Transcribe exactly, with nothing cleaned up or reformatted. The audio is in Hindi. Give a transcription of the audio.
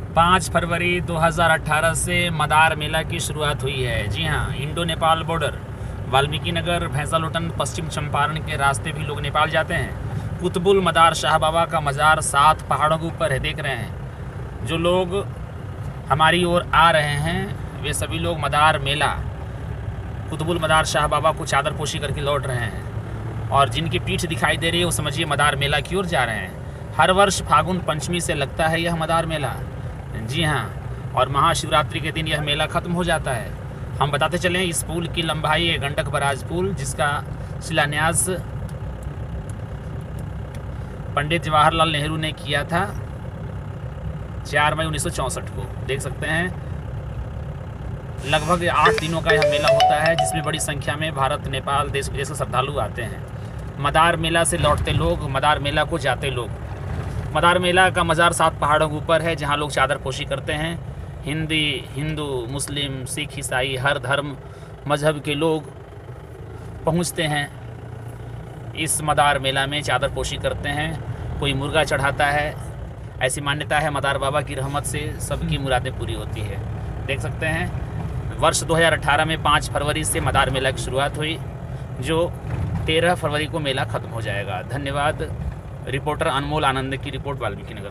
पाँच फरवरी दो हज़ार अठारह से मदार मेला की शुरुआत हुई है। जी हाँ, इंडो नेपाल बॉर्डर, वाल्मीकि नगर, भैंसालोटन, पश्चिम चंपारण के रास्ते भी लोग नेपाल जाते हैं। कुतुबुल मदार शाह बाबा का मज़ार सात पहाड़ों के ऊपर है, देख रहे हैं। जो लोग हमारी ओर आ रहे हैं वे सभी लोग मदार मेला, कुतुबुल मदार शाह बाबा को चादर पोशी करके लौट रहे हैं। और जिनकी पीठ दिखाई दे रही है वो समझिए मदार मेला की ओर जा रहे हैं। हर वर्ष फागुन पंचमी से लगता है यह मदार मेला। जी हाँ, और महाशिवरात्रि के दिन यह मेला ख़त्म हो जाता है। हम बताते चलें, इस पुल की लंबाई है गंडक बराज पुल, जिसका शिलान्यास पंडित जवाहरलाल नेहरू ने किया था चार मई उन्नीस सौ चौंसठ को। देख सकते हैं, लगभग आठ दिनों का यह मेला होता है, जिसमें बड़ी संख्या में भारत, नेपाल, देश विदेश से श्रद्धालु आते हैं। मदार मेला से लौटते लोग, मदार मेला को जाते लोग। मदार मेला का मज़ार सात पहाड़ों के ऊपर है, जहाँ लोग चादर पोशी करते हैं। हिंदी, हिंदू, मुस्लिम, सिख, ईसाई, हर धर्म मजहब के लोग पहुँचते हैं इस मदार मेला में, चादर पोशी करते हैं। कोई मुर्गा चढ़ाता है। ऐसी मान्यता है मदार बाबा की रहमत से सबकी मुरादें पूरी होती है। देख सकते हैं, वर्ष दो हज़ार अठारह में पाँच फरवरी से मदार मेला की शुरुआत हुई, जो तेरह फरवरी को मेला ख़त्म हो जाएगा। धन्यवाद। रिपोर्टर अनमोल आनंद की रिपोर्ट, वाल्मीकि नगर।